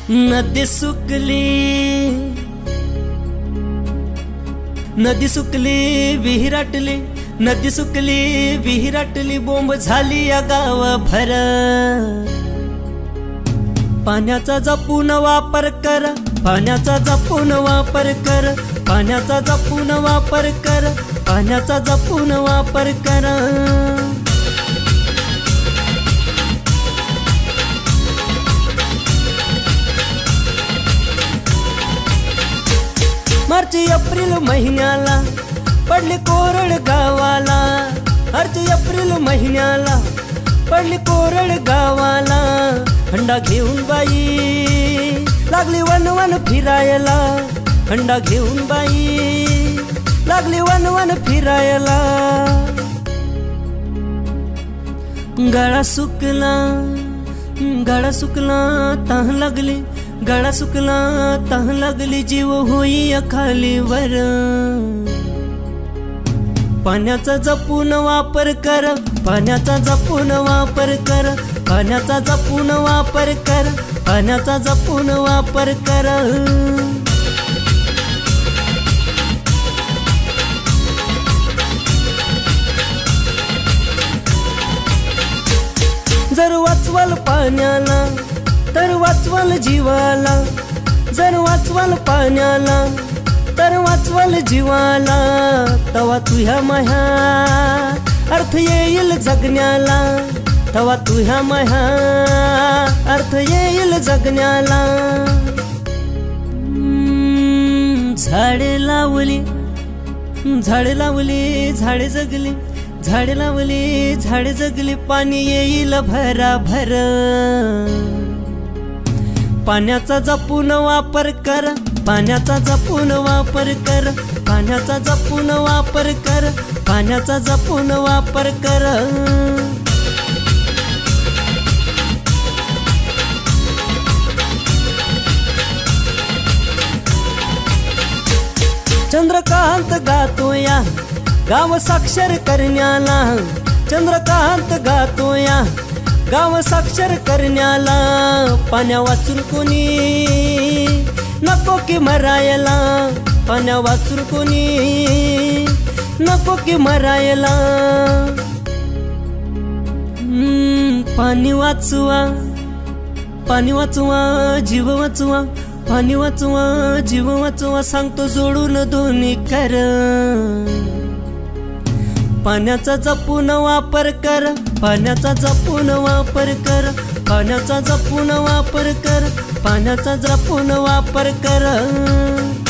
नदी सुकली विहिराटली, नदी सुकली विहिराटली, बोंब झाली या गावभर। पाण्याचा जपून वापर कर, पाण्याचा जपून वापर कर, पाण्याचा जपून वापर कर, पाण्याचा जपून वापर कर। मार्च एप्रिल महिन्याला पडली कोरड गावाला, मार्च एप्रिल महिन्याला पडली कोरड गावाला। हंडा घेऊन बाई लागली वन वन फिरायला, हंडा घेऊन बाई लागली वन वन फिरायला। गळा सुकला, गळा सुकला तह लागली, गळा सुकला तह लागली, जीव होई खालीवर। पाण्याचा जपून वापर कर, पाण्याचा जपून वापर कर, पाण्याचा जपून वापर कर, पाण्याचा जपून वापर कर। जर वाचवाल पाण्याला तर वाचवाल जीवाला, जर वाचवाल पाण्याला तर वाचवाल जीवाला। तवा तुझ्या माया अर्थ येईल जगण्याला, तवा तुझ्या माया अर्थ येईल जगण्याला। झाडे लावली, झाडे लावली, झाडे जगली, झाडे लावली, झाडे जगली, पाणी येईल भराभर। पाण्याचा जपून वापर कर, पाण्याचा जपून वापर कर, पाण्याचा जपून वापर कर, पाण्याचा जपून वापर कर। चंद्रकांत गातोया गाव साक्षर करण्याला, चंद्रकांत गातोया गाव साक्षर करण्याला। पाण्या वाचून कोणी नको की मरायला, पाण्या वाचून कोणी नको की मरायला। पाणी वाचवा, पाणी वाचवा, जीव वाचवा, पाणी वाचवा, जीव वाचवा, सांगतो जोडून दोन्ही कर। पाण्याचा जपून वापर कर, पाण्याचा जपून वापर कर, पाण्याचा जपून वापर कर, पाण्याचा जपून वापर कर।